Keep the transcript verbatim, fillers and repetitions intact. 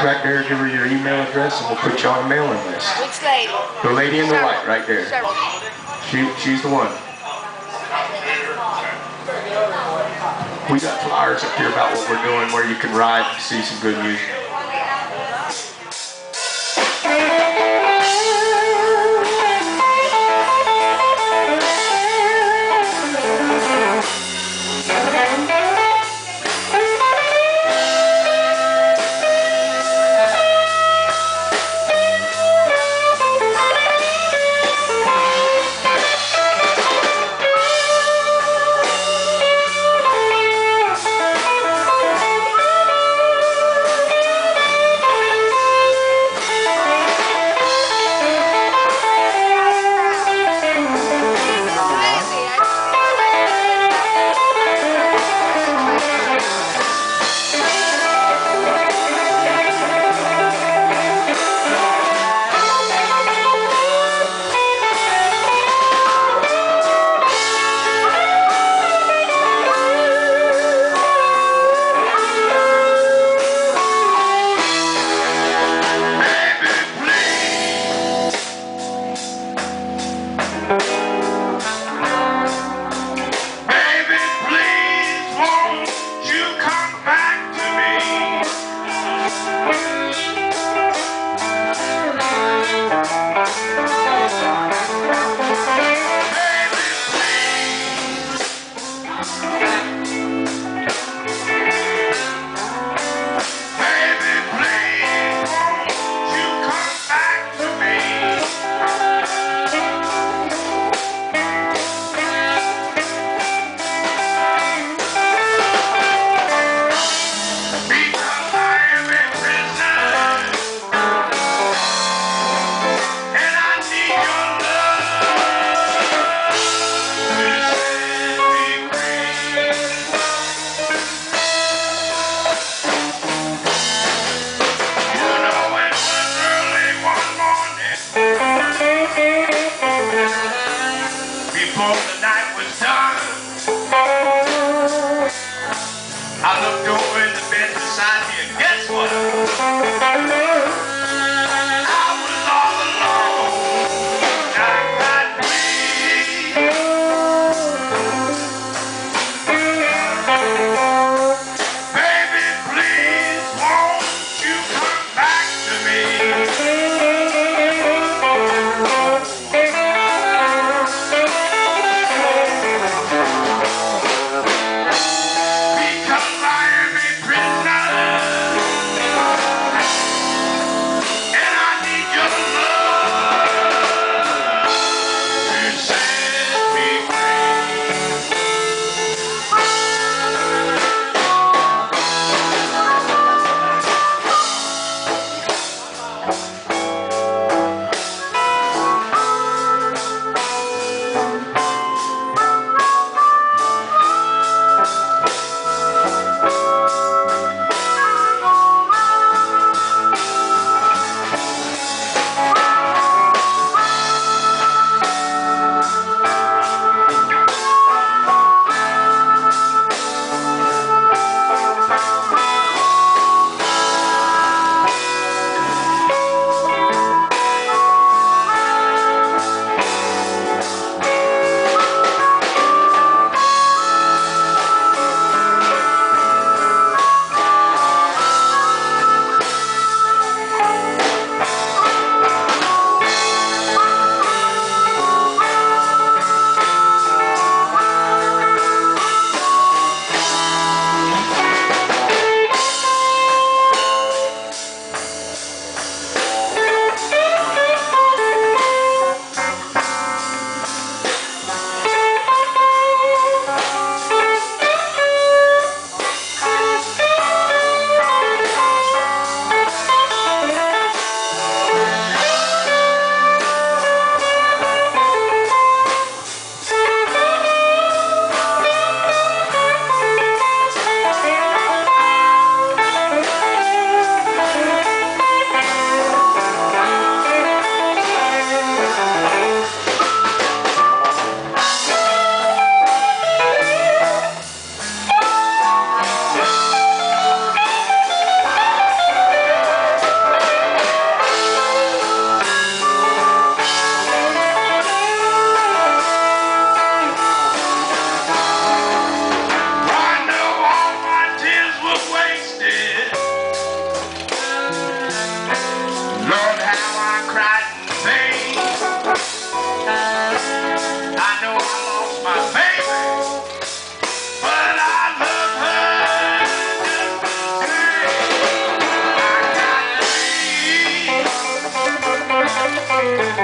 right there, give her your email address, and we'll put you on a mailing list. Which lady? The lady in the white, right there. She, she's the one. We got flyers up here about what we're doing, where you can ride and see some good music. Before the night was done, I looked over in the bed beside me, and guess what? I was all alone. I got me. Baby, please, won't you come back to me? Thank you.